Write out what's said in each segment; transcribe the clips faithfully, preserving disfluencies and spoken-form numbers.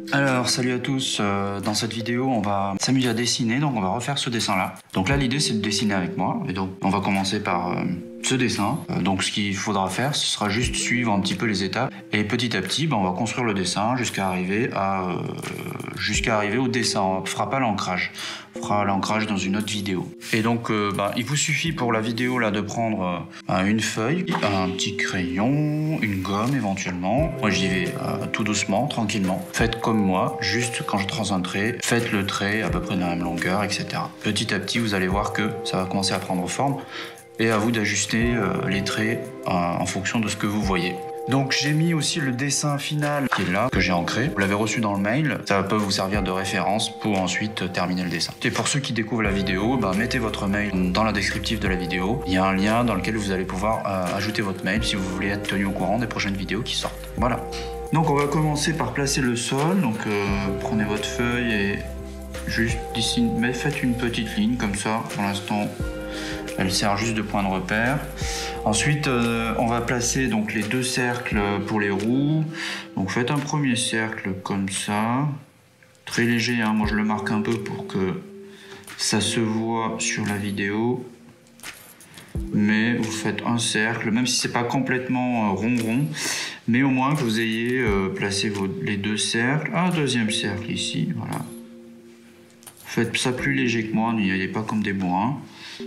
Alors, salut à tous, euh, dans cette vidéo on va s'amuser à dessiner, donc on va refaire ce dessin là. Donc là l'idée c'est de dessiner avec moi, et donc on va commencer par euh, ce dessin. Euh, donc ce qu'il faudra faire ce sera juste suivre un petit peu les étapes, et petit à petit ben, on va construire le dessin jusqu'à arriver, à, euh, jusqu'à arriver au dessin. On ne fera pas l'ancrage, on fera l'ancrage dans une autre vidéo. Et donc euh, ben, il vous suffit pour la vidéo là de prendre euh, une feuille, un petit crayon, une gomme éventuellement. Moi j'y vais euh, tout doucement, tranquillement. Faites comme moi, juste quand je trace un trait, faites le trait à peu près de la même longueur, et cetera. Petit à petit, vous allez voir que ça va commencer à prendre forme, et à vous d'ajuster euh, les traits euh, en fonction de ce que vous voyez. Donc j'ai mis aussi le dessin final qui est là, que j'ai ancré. Vous l'avez reçu dans le mail, ça peut vous servir de référence pour ensuite terminer le dessin. Et pour ceux qui découvrent la vidéo, bah, mettez votre mail dans la descriptif de la vidéo. Il y a un lien dans lequel vous allez pouvoir euh, ajouter votre mail si vous voulez être tenu au courant des prochaines vidéos qui sortent. Voilà. Donc on va commencer par placer le sol. Donc euh, prenez votre feuille et juste dessine, mais faites une petite ligne comme ça. Pour l'instant, elle sert juste de point de repère. Ensuite, euh, on va placer donc les deux cercles pour les roues. Donc faites un premier cercle comme ça, très léger, hein. Moi je le marque un peu pour que ça se voit sur la vidéo. Mais vous faites un cercle, même si c'est pas complètement rond rond, mais au moins que vous ayez euh, placé vos, les deux cercles. Un deuxième cercle ici, voilà. Faites ça plus léger que moi, n'y allez pas comme des bourrins.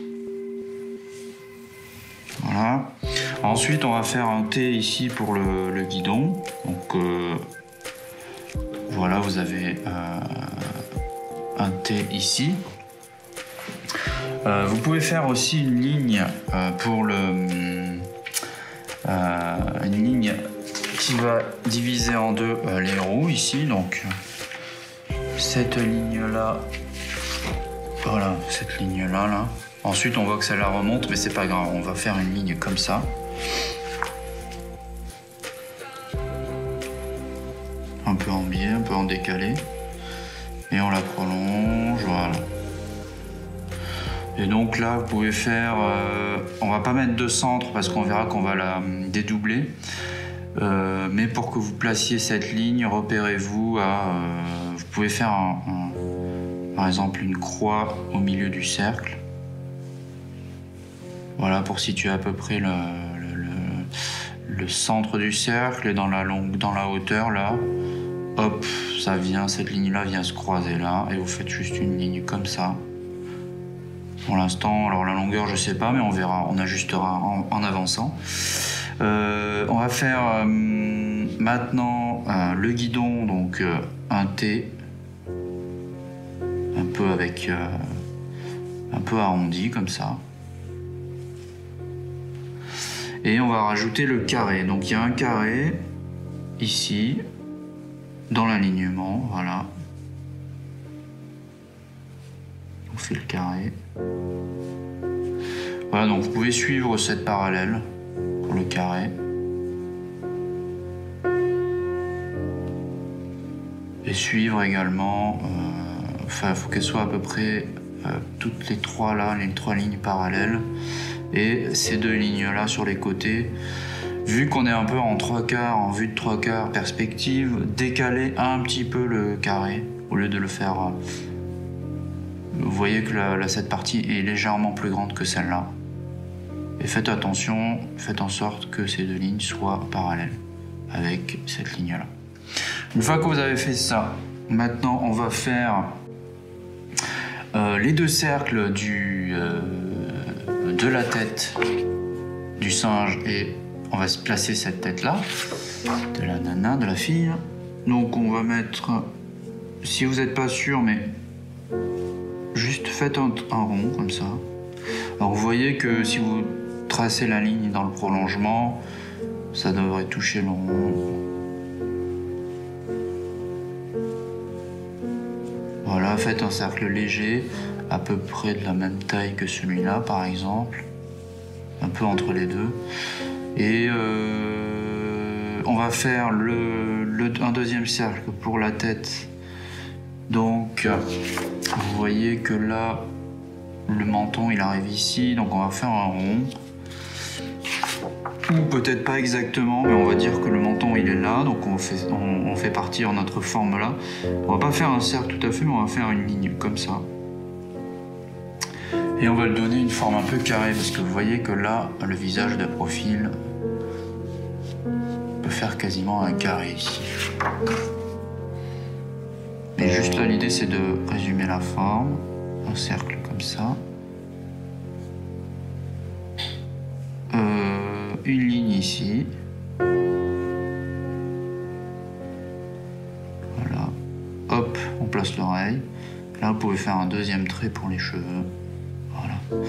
Voilà. Ensuite, on va faire un T ici pour le, le guidon. Donc euh, voilà, vous avez euh, un T ici. Euh, vous pouvez faire aussi une ligne euh, pour le euh, une ligne qui va diviser en deux euh, les roues ici. Donc cette ligne là, voilà, cette ligne là là. Ensuite, on voit que ça la remonte, mais c'est pas grave. On va faire une ligne comme ça. Un peu en biais, un peu en décalé. Et on la prolonge, voilà. Et donc là, vous pouvez faire... Euh, on va pas mettre de centre parce qu'on verra qu'on va la dédoubler. Euh, mais pour que vous placiez cette ligne, repérez-vous à... Euh, vous pouvez faire, un, un, par exemple, une croix au milieu du cercle. Voilà, pour situer à peu près le, le, le, le centre du cercle, et dans la, longue, dans la hauteur, là, hop, ça vient, cette ligne-là vient se croiser là, et vous faites juste une ligne comme ça. Pour l'instant, alors la longueur, je sais pas, mais on verra, on ajustera en, en avançant. Euh, on va faire euh, maintenant euh, le guidon, donc euh, un T, un peu avec, euh, un peu arrondi comme ça. Et on va rajouter le carré. Donc il y a un carré ici, dans l'alignement, voilà. On fait le carré. Voilà, donc vous pouvez suivre cette parallèle pour le carré. Et suivre également, euh, enfin il faut qu'elle soit à peu près euh, toutes les trois là, les trois lignes parallèles. Et ces deux lignes-là sur les côtés, vu qu'on est un peu en trois quarts, en vue de trois quarts perspective, décaler un petit peu le carré, au lieu de le faire... Vous voyez que la, la, cette partie est légèrement plus grande que celle-là. Et faites attention, faites en sorte que ces deux lignes soient parallèles avec cette ligne-là. Une fois que vous avez fait ça, maintenant on va faire euh, les deux cercles du... Euh, de la tête du singe, et on va se placer cette tête là de la nana, de la fille. Donc on va mettre, si vous n'êtes pas sûr, mais juste faites un, un rond comme ça. Alors vous voyez que si vous tracez la ligne dans le prolongement, ça devrait toucher le rond. Voilà, faites un cercle léger, à peu près de la même taille que celui-là, par exemple, un peu entre les deux. Et euh, on va faire le, le, un deuxième cercle pour la tête. Donc, vous voyez que là, le menton, il arrive ici, donc on va faire un rond. tout, peut-être pas exactement, mais on va dire que le menton il est là, donc on fait, on, on fait partir notre forme là. On va pas faire un cercle tout à fait, mais on va faire une ligne comme ça. Et on va lui donner une forme un peu carrée, parce que vous voyez que là, le visage de profil peut faire quasiment un carré ici. Et juste là, l'idée c'est de résumer la forme, un cercle comme ça. Euh, une ligne ici. Voilà. Hop, on place l'oreille. Là, vous pouvez faire un deuxième trait pour les cheveux. Voilà.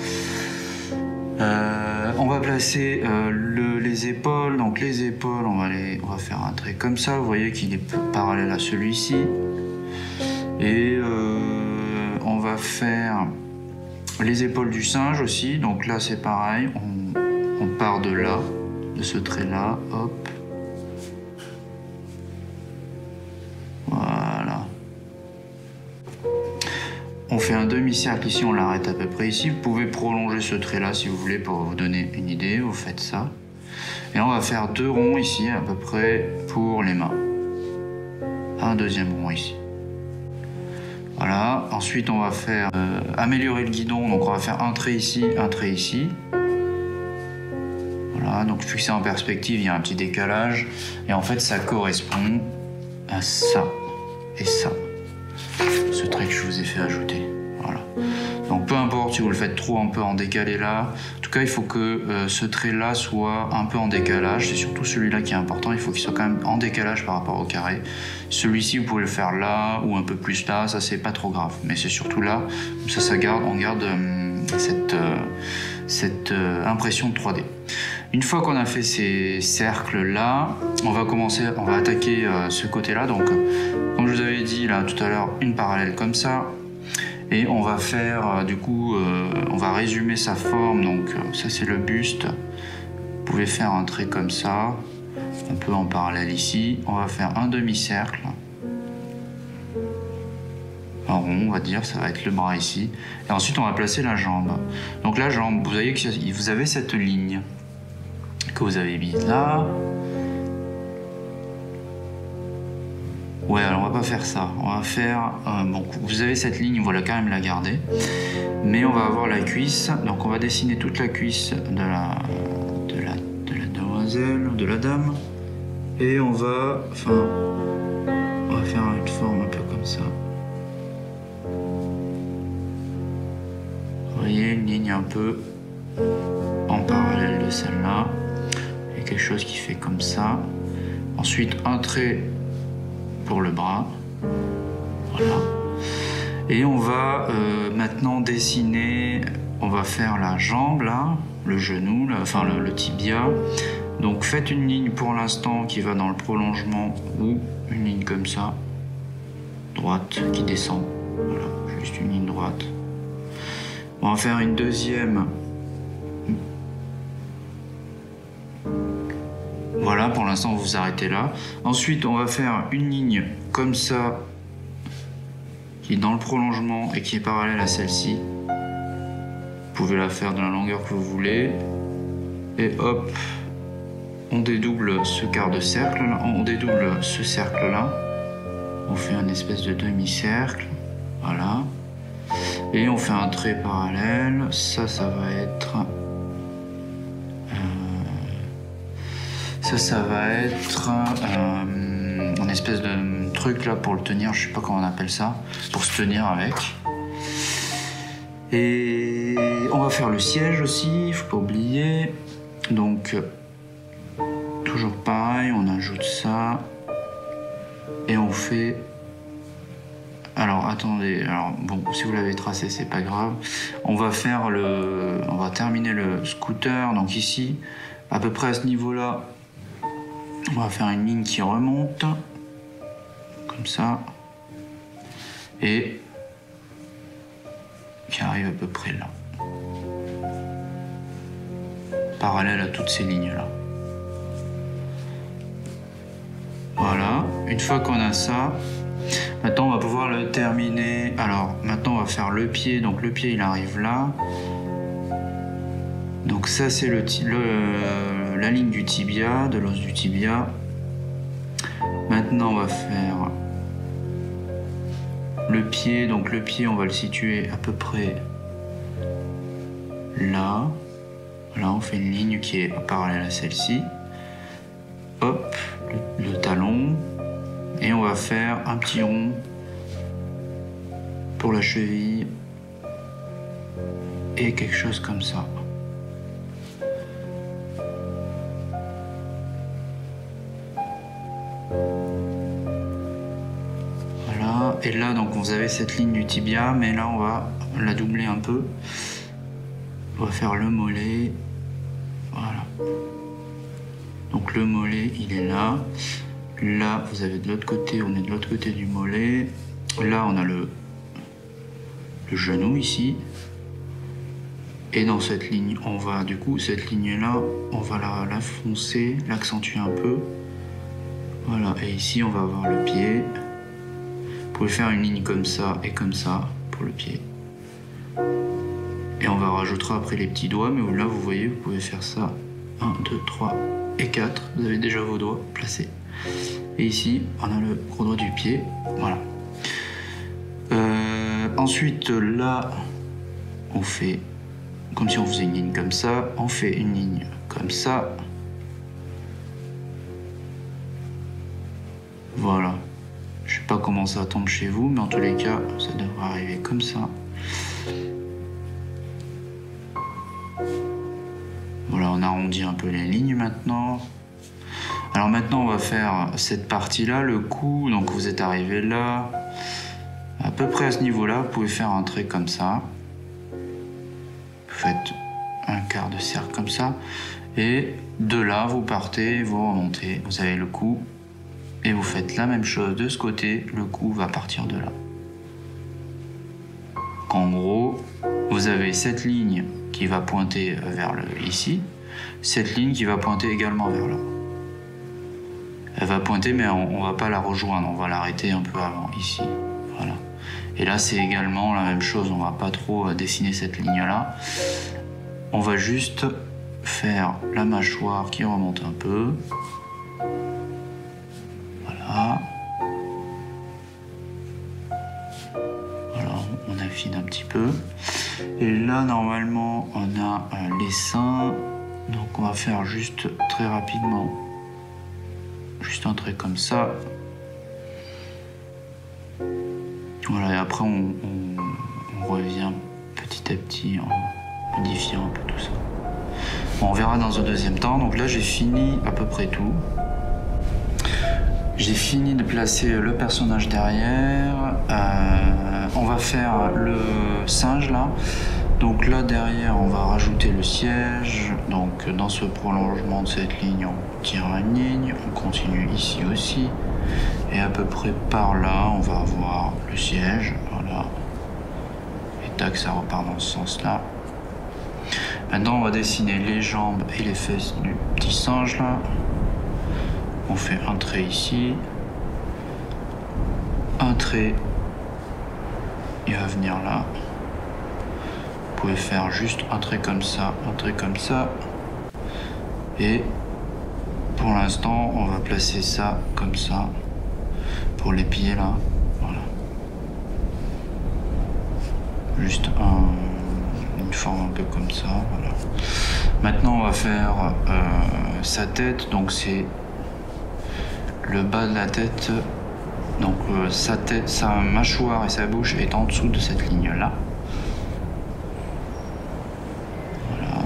Euh, on va placer euh, le, les épaules. Donc les épaules, on va, les, on va faire un trait comme ça. Vous voyez qu'il est parallèle à celui-ci. Et euh, on va faire les épaules du singe aussi. Donc là, c'est pareil. On, on part de là, de ce trait-là. Hop. Voilà. On fait un demi-cercle ici, on l'arrête à peu près ici. Vous pouvez prolonger ce trait-là si vous voulez pour vous donner une idée. Vous faites ça. Et on va faire deux ronds ici à peu près pour les mains. Un deuxième rond ici. Voilà. Ensuite, on va faire euh, améliorer le guidon. Donc, on va faire un trait ici, un trait ici. Voilà. Donc, fixé en perspective, il y a un petit décalage. Et en fait, ça correspond à ça et ça. Ce trait que je vous ai fait ajouter. Voilà. Donc peu importe si vous le faites trop un peu en décalé là. En tout cas, il faut que euh, ce trait-là soit un peu en décalage. C'est surtout celui-là qui est important. Il faut qu'il soit quand même en décalage par rapport au carré. Celui-ci, vous pouvez le faire là ou un peu plus là. Ça, c'est pas trop grave. Mais c'est surtout là. Comme ça, ça garde, on garde euh, cette, euh, cette euh, impression de trois D. Une fois qu'on a fait ces cercles-là, on va commencer, on va attaquer euh, ce côté-là. Donc, comme je vous avais dit là tout à l'heure, une parallèle comme ça. Et on va faire, euh, du coup, euh, on va résumer sa forme. Donc, euh, ça c'est le buste. Vous pouvez faire un trait comme ça, un peu en parallèle ici. On va faire un demi-cercle. Un rond, on va dire, ça va être le bras ici. Et ensuite, on va placer la jambe. Donc la jambe, vous voyez que vous avez cette ligne que vous avez mise là. Ouais, alors on va pas faire ça. On va faire... Euh, bon, vous avez cette ligne, on va quand même la garder. Mais on va avoir la cuisse. Donc on va dessiner toute la cuisse de la, de la, de la demoiselle, de la dame. Et on va... Enfin... On va faire une forme un peu comme ça. Vous voyez, une ligne un peu en parallèle de celle-là. Il y a quelque chose qui fait comme ça. Ensuite, un trait pour le bras. Voilà. Et on va euh, maintenant dessiner, on va faire la jambe là, le genou, là, enfin le, le tibia. Donc faites une ligne pour l'instant qui va dans le prolongement ou une ligne comme ça, droite qui descend. Voilà, juste une ligne droite. On va faire une deuxième. Voilà, pour l'instant, vous vous arrêtez là. Ensuite, on va faire une ligne comme ça, qui est dans le prolongement et qui est parallèle à celle-ci. Vous pouvez la faire de la longueur que vous voulez. Et hop, on dédouble ce quart de cercle, là. On dédouble ce cercle-là. On fait un espèce de demi-cercle. Voilà. Et on fait un trait parallèle. Ça, ça va être... Ça, ça va être euh, une espèce de truc là pour le tenir, je sais pas comment on appelle ça, pour se tenir avec. Et on va faire le siège aussi, il faut pas oublier. Donc, toujours pareil, on ajoute ça. Et on fait... Alors, attendez, alors bon, si vous l'avez tracé, c'est pas grave. On va faire le... On va terminer le scooter, donc ici, à peu près à ce niveau-là. On va faire une ligne qui remonte, comme ça, et qui arrive à peu près là, parallèle à toutes ces lignes-là. Voilà, une fois qu'on a ça, maintenant on va pouvoir le terminer. Alors, maintenant on va faire le pied, donc le pied il arrive là. Donc ça c'est le, le, la ligne du tibia, de l'os du tibia. Maintenant on va faire le pied. Donc le pied on va le situer à peu près là. Là on fait une ligne qui est parallèle à celle-ci. Hop, le, le talon. Et on va faire un petit rond pour la cheville. Et quelque chose comme ça. Voilà. Et là donc vous avez cette ligne du tibia, mais là on va la doubler un peu. On va faire le mollet. Voilà. Donc le mollet il est là. Là vous avez de l'autre côté, on est de l'autre côté du mollet. Là on a le, le genou ici. Et dans cette ligne, on va du coup, cette ligne-là, on va la, la foncer, l'accentuer un peu. Voilà, et ici on va avoir le pied. Vous pouvez faire une ligne comme ça et comme ça pour le pied. Et on va rajouter après les petits doigts, mais là vous voyez, vous pouvez faire ça. un, deux, trois et quatre. Vous avez déjà vos doigts placés. Et ici, on a le gros doigt du pied. Voilà. Euh, ensuite, là, on fait comme si on faisait une ligne comme ça. On fait une ligne comme ça. Voilà. Je sais pas comment ça tombe chez vous, mais en tous les cas, ça devrait arriver comme ça. Voilà, on arrondit un peu les lignes maintenant. Alors maintenant, on va faire cette partie-là, le cou. Donc vous êtes arrivé là, à peu près à ce niveau-là. Vous pouvez faire un trait comme ça. Vous faites un quart de cercle comme ça. Et de là, vous partez, vous remontez. Vous avez le cou. Et vous faites la même chose de ce côté. Le cou va partir de là. En gros, vous avez cette ligne qui va pointer vers le ici. Cette ligne qui va pointer également vers là. Elle va pointer, mais on ne va pas la rejoindre. On va l'arrêter un peu avant, ici. Voilà. Et là, c'est également la même chose. On ne va pas trop dessiner cette ligne-là. On va juste faire la mâchoire qui remonte un peu. Voilà. Voilà, on affine un petit peu. Et là, normalement, on a euh, les seins. Donc, on va faire juste très rapidement. Juste un trait comme ça. Voilà, et après, on, on, on revient petit à petit en modifiant un peu tout ça. Bon, on verra dans un deuxième temps. Donc là, j'ai fini à peu près tout. J'ai fini de placer le personnage derrière. Euh, on va faire le singe là. Donc là derrière on va rajouter le siège. Donc dans ce prolongement de cette ligne on tire une ligne. On continue ici aussi. Et à peu près par là on va avoir le siège. Voilà. Et tac, ça repart dans ce sens là. Maintenant on va dessiner les jambes et les fesses du petit singe là. On fait un trait ici, un trait, il va venir là. Vous pouvez faire juste un trait comme ça, un trait comme ça. Et pour l'instant, on va placer ça comme ça pour les pieds là. Voilà. Juste un, une forme un peu comme ça. Voilà. Maintenant, on va faire euh, sa tête. Donc c'est le bas de la tête, donc euh, sa tête, sa mâchoire et sa bouche est en dessous de cette ligne là. Voilà.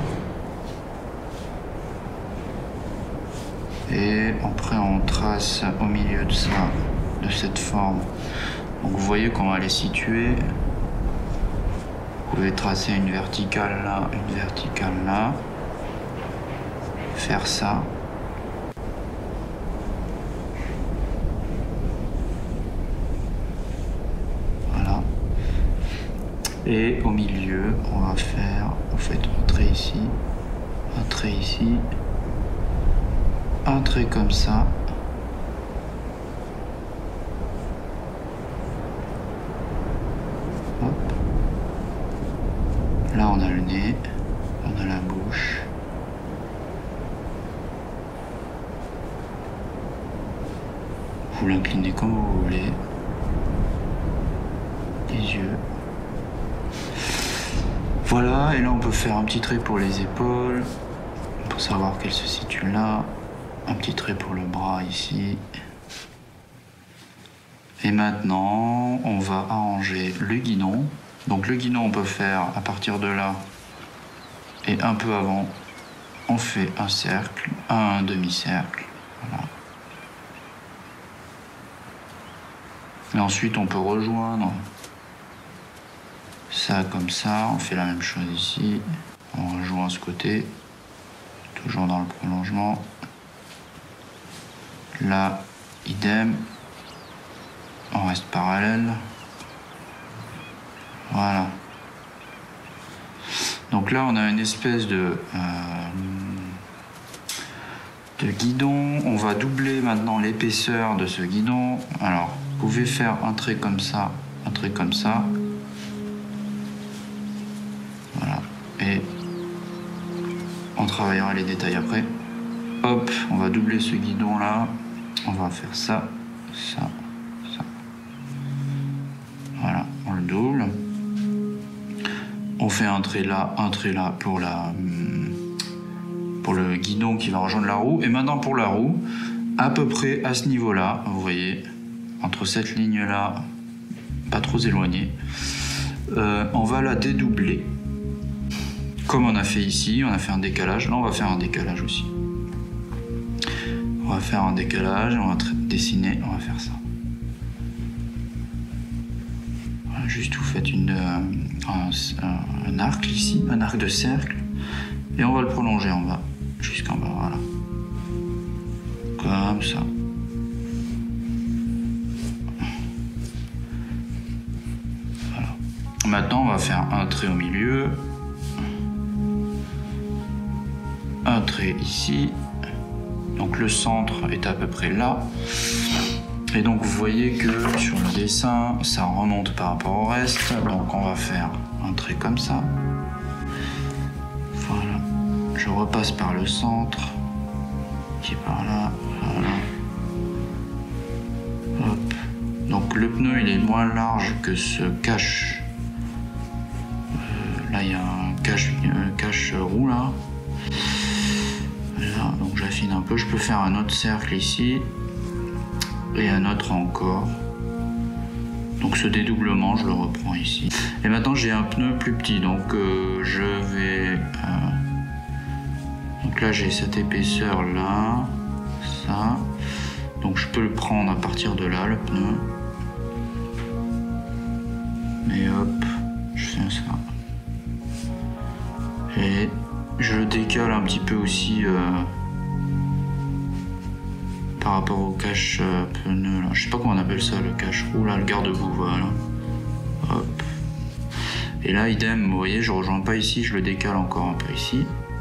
Et après on trace au milieu de ça, de cette forme. Donc vous voyez qu'on va les situer. Vous pouvez tracer une verticale là, une verticale là. Faire ça. Et au milieu, on va faire, en fait, un trait ici, un trait ici, un trait comme ça. Hop. Là, on a le nez, on a la bouche. vous l'inclinez comme vous voulez. Les yeux. Voilà, et là on peut faire un petit trait pour les épaules, pour savoir qu'elles se situent là. Un petit trait pour le bras ici. Et maintenant, on va arranger le guidon. Donc le guidon, on peut faire à partir de là et un peu avant, on fait un cercle, un demi-cercle. Voilà. Et ensuite, on peut rejoindre ça comme ça. On fait la même chose ici. On rejoint ce côté, toujours dans le prolongement. Là, idem. On reste parallèle. Voilà. Donc là, on a une espèce de, euh, de guidon. On va doubler maintenant l'épaisseur de ce guidon. Alors, vous pouvez faire un trait comme ça, un trait comme ça. Voilà. Et on travaillera les détails après. Hop, on va doubler ce guidon là. On va faire ça, ça, ça. Voilà, on le double. On fait un trait là, un trait là pour, la, pour le guidon qui va rejoindre la roue. Et maintenant pour la roue, à peu près à ce niveau-là, vous voyez, entre cette ligne-là, pas trop éloignée, euh, on va la dédoubler. Comme on a fait ici, on a fait un décalage. Là, on va faire un décalage aussi. On va faire un décalage, on va dessiner, on va faire ça. Voilà, juste vous faites une, euh, un, un arc ici, un arc de cercle, et on va le prolonger en bas, jusqu'en bas, voilà. Comme ça. Voilà. Maintenant, on va faire un trait au milieu, un trait ici. Donc le centre est à peu près là. Et donc vous voyez que sur le dessin, ça remonte par rapport au reste. Donc on va faire un trait comme ça. Voilà. Je repasse par le centre, qui est par là. Voilà. Hop. Donc le pneu il est moins large que ce cache. Euh, là il y a un cache, un cache roue là. Voilà, donc j'affine un peu. Je peux faire un autre cercle ici et un autre encore. Donc ce dédoublement, je le reprends ici. Et maintenant j'ai un pneu plus petit, donc euh, je vais. Euh... Donc là j'ai cette épaisseur là, ça. Donc je peux le prendre à partir de là, le pneu. Et hop, je fais ça. Et je le décale un petit peu aussi euh, par rapport au cache euh, pneu là. Je sais pas comment on appelle ça, le cache roue là, le garde-boue, voilà. Hop. Et là, idem, vous voyez, je rejoins pas ici, je le décale encore un peu ici.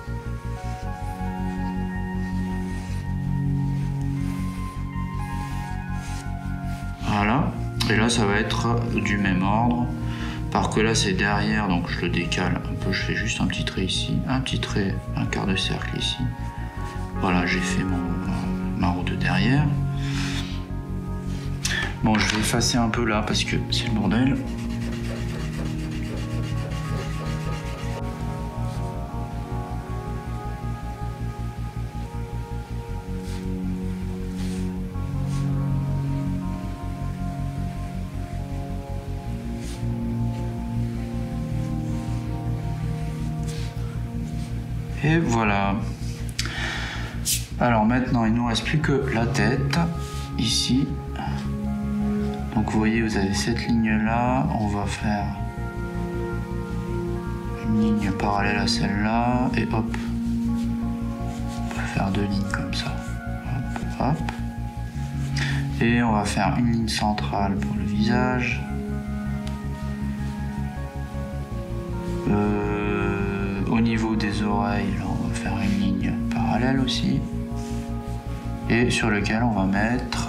Voilà. Et là, ça va être du même ordre. Par que là c'est derrière, donc je le décale un peu, je fais juste un petit trait ici, un petit trait, un quart de cercle ici. Voilà, j'ai fait mon, ma roue de derrière. Bon, je vais effacer un peu là parce que c'est le bordel. Et voilà. Alors maintenant, il ne nous reste plus que la tête, ici. Donc vous voyez, vous avez cette ligne-là. On va faire une ligne parallèle à celle-là. Et hop, on va faire deux lignes comme ça. Hop, hop. Et on va faire une ligne centrale pour le visage. Euh... Au niveau des oreilles, là, on va faire une ligne parallèle aussi. Et sur lequel on va mettre...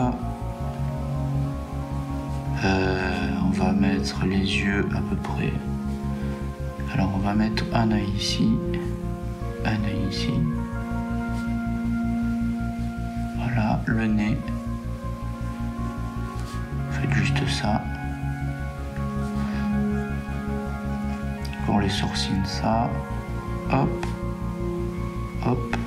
Euh, on va mettre les yeux à peu près. Alors on va mettre un œil ici, un œil ici. Voilà, le nez. juste ça. Pour les sourcils, ça. Hop. Hop.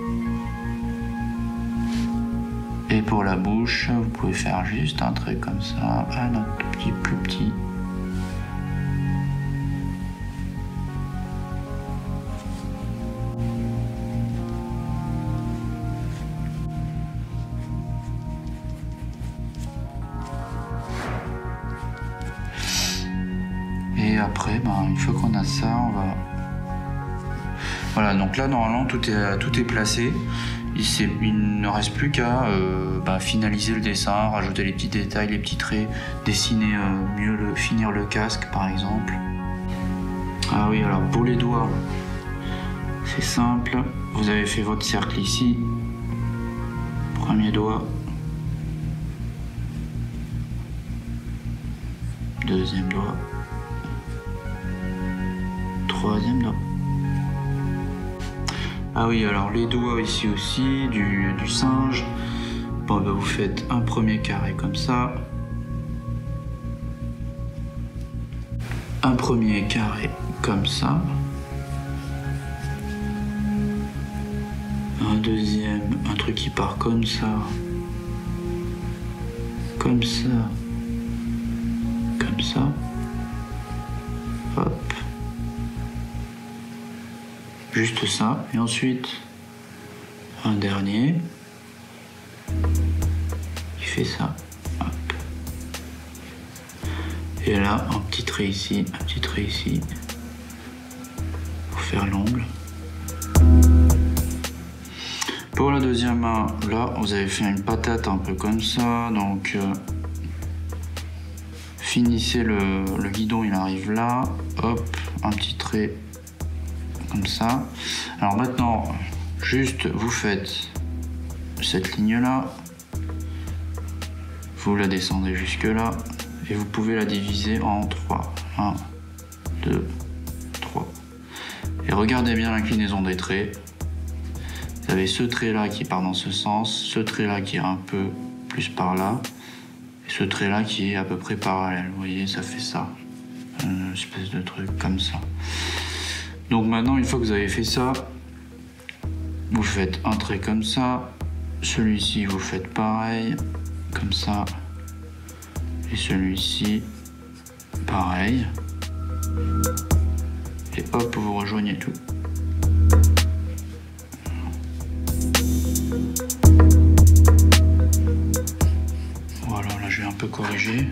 Et pour la bouche, vous pouvez faire juste un trait comme ça, un autre petit, plus petit. Et après, ben, une fois qu'on a ça, on va... Voilà, donc là, normalement, tout est, tout est placé. Il, il ne reste plus qu'à euh, bah, finaliser le dessin, rajouter les petits détails, les petits traits, dessiner euh, mieux, le, finir le casque, par exemple. Ah oui, alors pour les doigts, c'est simple. Vous avez fait votre cercle ici. Premier doigt. Deuxième doigt. Troisième doigt. Ah oui, alors les doigts ici aussi, du, du singe. Bon, ben vous faites un premier carré comme ça. Un premier carré comme ça. Un deuxième, un truc qui part comme ça. Comme ça. Comme ça. Hop. Juste ça, et ensuite un dernier qui fait ça. Hop. Et là, un petit trait ici, un petit trait ici pour faire l'ongle. Pour la deuxième main, là, vous avez fait une patate un peu comme ça, donc euh, finissez le, le guidon, il arrive là, hop, un petit trait. Comme ça. Alors maintenant, juste vous faites cette ligne là, vous la descendez jusque là et vous pouvez la diviser en trois. un, deux, trois. Et regardez bien l'inclinaison des traits. Vous avez ce trait là qui part dans ce sens, ce trait là qui est un peu plus par là, et ce trait là qui est à peu près parallèle. Vous voyez, ça fait ça. Une espèce de truc comme ça. Donc maintenant, une fois que vous avez fait ça, vous faites un trait comme ça, celui-ci vous faites pareil, comme ça, et celui-ci, pareil, et hop, vous rejoignez tout. Voilà, là je vais un peu corriger.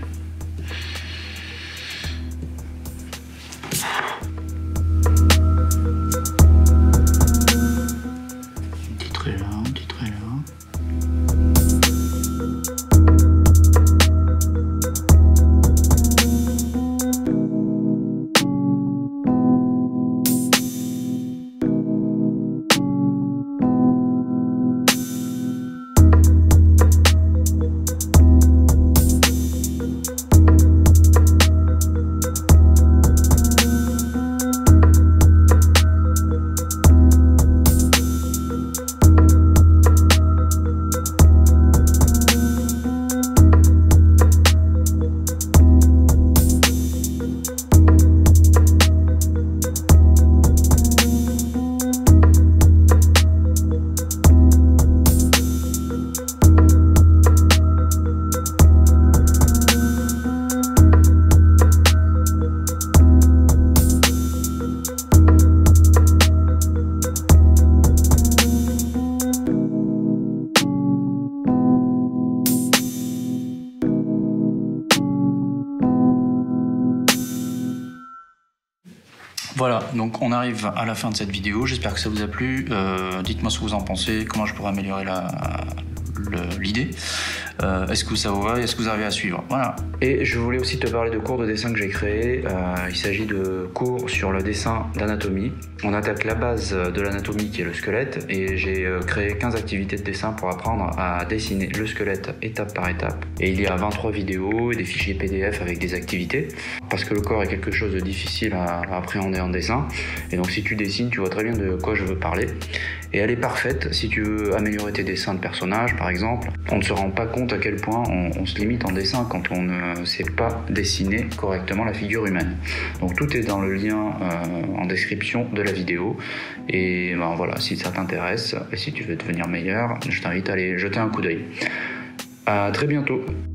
Voilà, donc on arrive à la fin de cette vidéo. J'espère que ça vous a plu. Euh, Dites-moi ce que vous en pensez, comment je pourrais améliorer l'idée. Euh, Est-ce que ça vous va? Est-ce que vous arrivez à suivre? Voilà. Et je voulais aussi te parler de cours de dessin que j'ai créé. Euh, il s'agit de cours sur le dessin d'anatomie. On attaque la base de l'anatomie qui est le squelette et j'ai créé quinze activités de dessin pour apprendre à dessiner le squelette étape par étape. Et il y a vingt-trois vidéos et des fichiers P D F avec des activités parce que le corps est quelque chose de difficile à appréhender en dessin. Et donc si tu dessines, tu vois très bien de quoi je veux parler. Et elle est parfaite si tu veux améliorer tes dessins de personnages par exemple. On ne se rend pas compte à quel point on, on se limite en dessin quand on ne sait pas dessiner correctement la figure humaine. Donc tout est dans le lien euh, en description de la vidéo. Et ben voilà, si ça t'intéresse et si tu veux devenir meilleur, je t'invite à aller jeter un coup d'œil. À très bientôt.